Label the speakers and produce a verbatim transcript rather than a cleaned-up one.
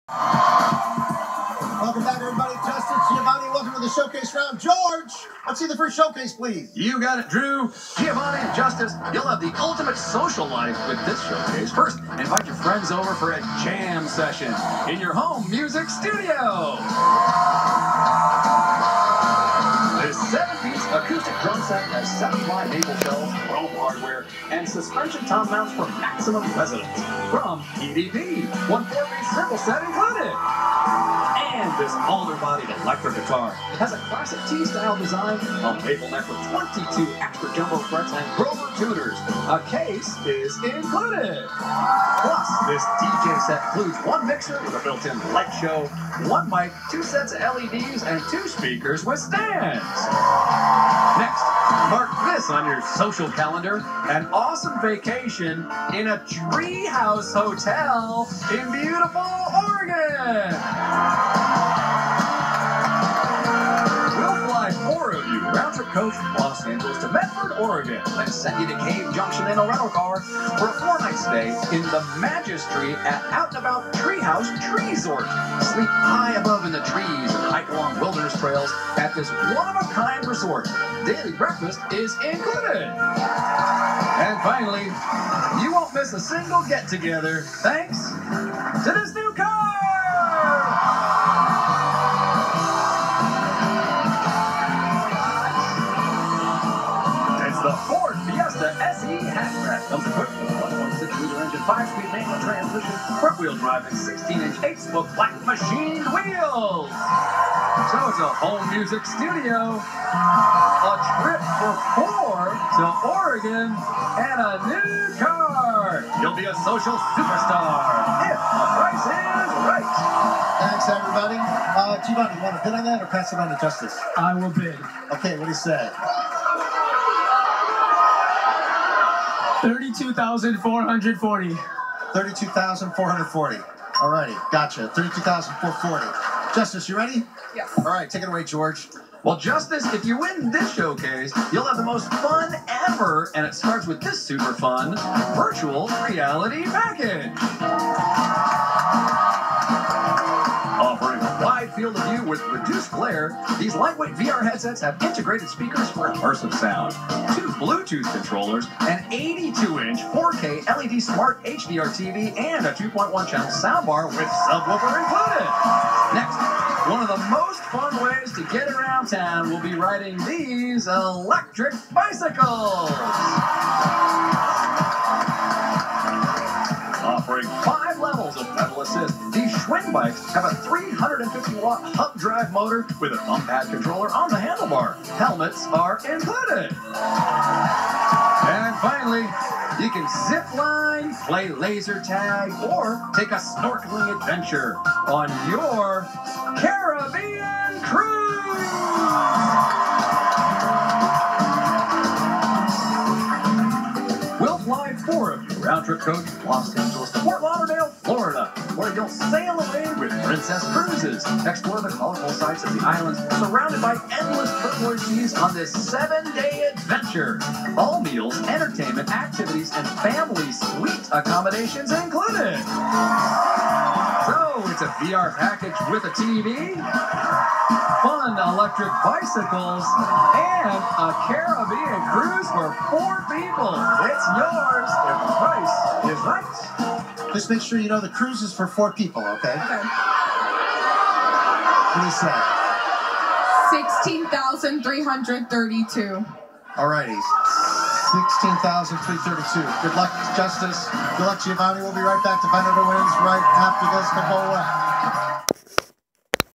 Speaker 1: Welcome back, everybody. Justin, Giovanni, welcome to the showcase round. George, let's see the first showcase, please.
Speaker 2: You got it, Drew. Giovanni and Justice, you'll have the ultimate social life with this showcase. First, invite your friends over for a jam session in your home music studio. This seven-piece acoustic drum set has seven-ply maple shells, chrome hardware, and suspension tom mounts for maximum resonance. From E D P, one four-piece circle set included. And this alder-bodied electric guitar has a classic T-style design, a maple neck with twenty-two extra jumbo frets and Grover tuners. A case is included. Plus, this D J set includes one mixer with a built-in light show, one mic, two sets of L E Ds, and two speakers with stands. Next, mark this on your social calendar, an awesome vacation in a treehouse hotel in beautiful Oregon. We'll fly four of you round-trip coach from Los Angeles to Medford, Oregon, then send you to Cave Junction in a rental car for a four-night stay in the Magistry at Out and About Treehouse Tree Resort. Sleep high above in the trees and hike along wilderness trails at this one-of-a-kind resort. Daily breakfast is included. And finally, you won't miss a single get-together thanks to this new car! It's the Ford Fiesta S E hatchback. Comes equipped with a one point six liter engine, five-speed manual transmission, front-wheel drive, and sixteen-inch eight-spoke black machined wheels. So it's a home music studio, a trip for four to Oregon, and a new car. You'll be a social superstar if the price is right.
Speaker 1: Thanks, everybody. Uh, Giovanni, you want to bid on that or pass it on to Justice?
Speaker 3: I will bid.
Speaker 1: Okay, what do you say?
Speaker 3: thirty-two thousand four hundred forty.
Speaker 1: thirty-two thousand four hundred forty. All righty, gotcha. thirty-two thousand four hundred forty. Justice, you ready?
Speaker 4: Yes.
Speaker 1: All right, take it away, George.
Speaker 2: Well, Justice, if you win this showcase, you'll have the most fun ever, and it starts with this super fun virtual reality package. Offering a wide field of view with reduced glare, these lightweight V R headsets have integrated speakers for immersive sound, two Bluetooth controllers, an eighty-two inch four K L E D Smart H D R T V, and a two point one channel soundbar with subwoofer included. Next, one of the most fun ways to get around town will be riding these electric bicycles. Offering five levels of pedal assist, these Schwinn bikes have a three hundred fifty watt hub drive motor with a thumb pad controller on the handlebar. Helmets are included. And finally, you can zip line, play laser tag, or take a snorkeling adventure on your Caribbean cruise. We'll fly four of you round-trip coach from Los Angeles to Fort Lauderdale, Florida, where you'll sail away with Princess Cruises, explore the colorful sights of the islands, surrounded by endless turquoise seas on this seven-day adventure. All meals, entertainment, activities, and family suite accommodations included. So it's a V R package with a T V, fun electric bicycles, and a Caribbean cruise for four people. It's yours if the price is right.
Speaker 1: Just make sure you know the cruise is for four people, okay?
Speaker 4: Okay.
Speaker 1: What do you say?
Speaker 4: sixteen thousand three hundred thirty-two.
Speaker 1: All righty. sixteen thousand three hundred thirty-two. Good luck, Justice. Good luck, Giovanni. We'll be right back to find out who wins right after this. Go away.